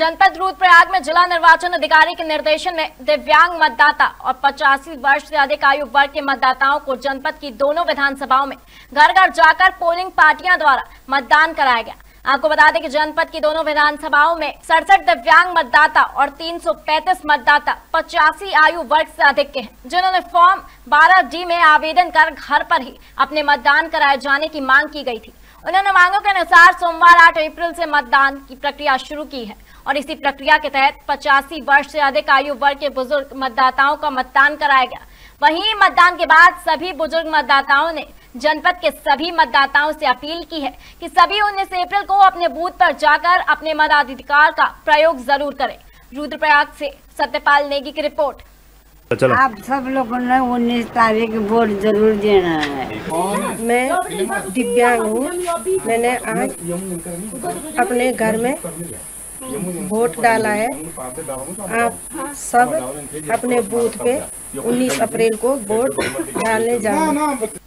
जनपद रुद्रप्रयाग में जिला निर्वाचन अधिकारी के निर्देशन में दिव्यांग मतदाता और 85 वर्ष से अधिक आयु वर्ग के मतदाताओं को जनपद की दोनों विधानसभाओं में घर घर जाकर पोलिंग पार्टियां द्वारा मतदान कराया गया। आपको बता दें कि जनपद की दोनों विधानसभाओं में 67 दिव्यांग मतदाता और 335 मतदाता 85 आयु वर्ग से अधिक के हैं, जिन्होंने फॉर्म 12D में आवेदन कर घर पर ही अपने मतदान कराए जाने की मांग की गई थी। उन्होंने मांगों के अनुसार सोमवार 8 अप्रैल से मतदान की प्रक्रिया शुरू की है और इसी प्रक्रिया के तहत 85 वर्ष से अधिक आयु वर्ग के बुजुर्ग मतदाताओं का मतदान कराया गया। वहीं मतदान के बाद सभी बुजुर्ग मतदाताओं ने जनपद के सभी मतदाताओं से अपील की है कि सभी 19 अप्रैल को अपने बूथ पर जाकर अपने मताधिकार का प्रयोग जरूर करें। रुद्रप्रयाग से सत्यपाल नेगी की रिपोर्ट। आप सब लोगों ने 19 तारीख वोट जरूर देना है। मैं दिव्यांग हूँ। मैंने आज अपने घर में वोट डाला है। आप सब अपने बूथ पे 19 अप्रैल को वोट डालने जाना।